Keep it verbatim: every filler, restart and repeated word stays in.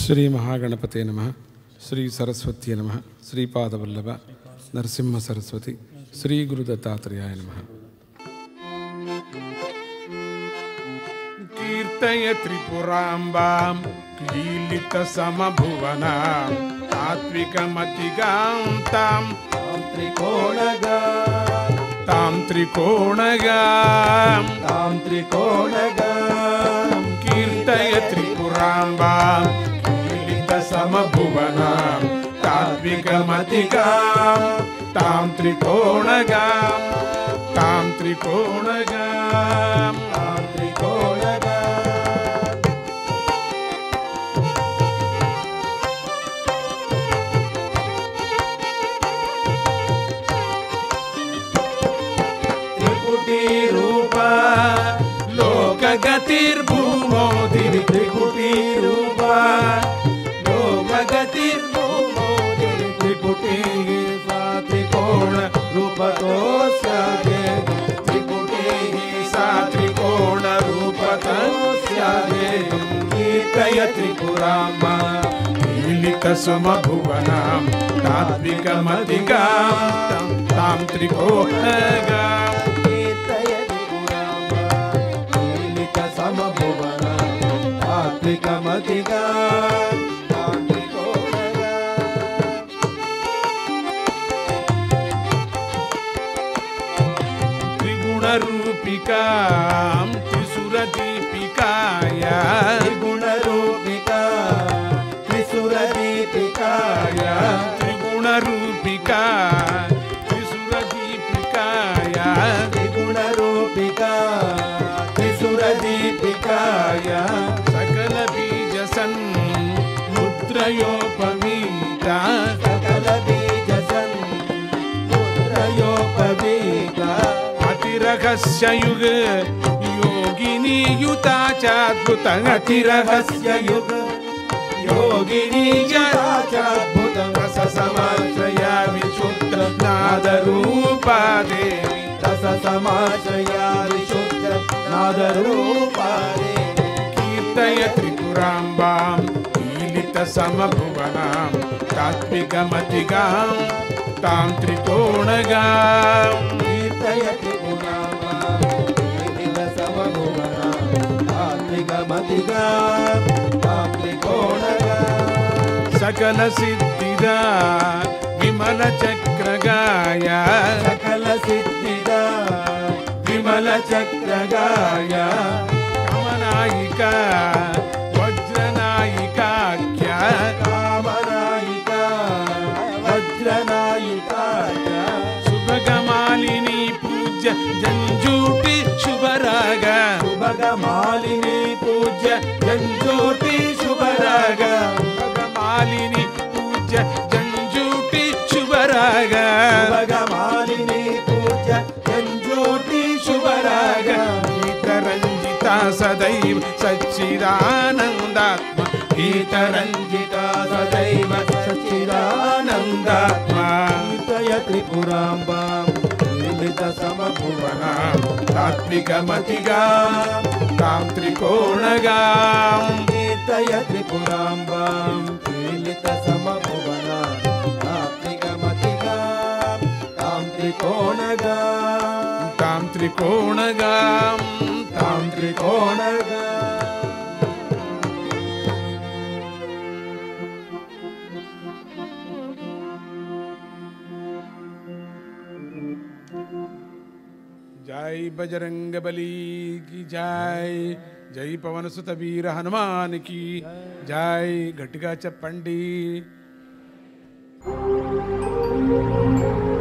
శ్రీ మహాగణపతే నమః. శ్రీ సరస్వతి నమః. శ్రీపాదవల్లభ నరసింహ సరస్వతి శ్రీ గురు దత్తాత్రేయాయ నమః. కీర్తయ త్రిపురాంబాం కీలిత సమభువనాం తాత్వికమతిగాం తాం త్రికోణగాం తాం త్రికోణగాం తాం త్రికోణగాం కీర్తయ త్రిపురాంబాం కీలిత సమభువనాం తాత్వికమతిగాం తాం త్రికోణగాం తాం త్రికోణగాం తాం త్రికోణగాం త్రిపుటి రూప లోకగతిర్భూమో దివి త్రిపుటి రూప లోకగతిర్భూమో దివి త్రిపుటి సా త్రికోణ రూపతో స్యాదే త్రిపుటి సా త్రికోణ రూపతో స్యాదే కీర్తయ త్రిపురాంబ కీలిత సమభువనాం తాత్వికమతిగాం తాం త్రికోణగాం కీర్తయ త్రిపురాంబ కీలిత సమభువన తాత్వికమతిగా తాం త్రికోణగా త్రిగుణరూపికాం త్రిసురదీపికాయ త్రిగుణరూపికా త్రిసురదీపికాయ త్రిగుణరూపికా త్రిసురదీపికాయ త్రిగుణరూపికా త్రిసురదీపికాయ సకల బీజసన్ ముద్రయోపవీత సకల బీజసన్ ముద్రయోపవీత అతిరహస్యయుగ యోగిని యుతాచాద్భుత అతిరహస్య యుగ యోగిని చాద్భుత రస సమాశ్రయా విశుద్ధ నాదరూపాదేవి రస సమాశ్రయా విశుద్ధ నాదరూపాదే కీర్తయ త్రిపురాంబాం కీలిత సమభువనాం తాత్వికమతిగాం తాం త్రికోణగాం కీర్తయ త్రిపురాంబ కీలిత సమభువన తాత్వికమతిగా తాం త్రికోణగా సకల సిద్ధిదా విమల చక్రగాయ సకల సిద్ధిదా విమల చక్రగాయ కమనాయిక వజ్రనాయికాఖ్య కామనాయిక వజ్రనాయికాయ శుభగమాలిని పూజ్య జంజూటి శుభరాగ శుభగమాలిని పూజ్య జంజోటి శుభరాగ శుభగమాలిని పూజ్య జంజూటి శుభరాగ శుభగమాలిని పూజ్య జంజోటి శుభరాగ గీతరంజిత సదైవ సచ్చిదానందాత్మ గీతరంజిత సదైవ సచ్చిదానందాత్మ కీర్తయ త్రిపురాంబాం కీలిత సమభువనాం తాత్వికమతిగాం తాం త్రికోణగాం కీర్తయ త్రిపురాంబాం కీలిత సమభువనాం తాత్వికమతిగా తాం త్రికోణగా తాం త్రికోణగాం తాం త్రికోణగా జై బజరంగ బలి की జై జై పవన సుత వీర హనుమాన్ की జై గట్టిగా చెప్పండి.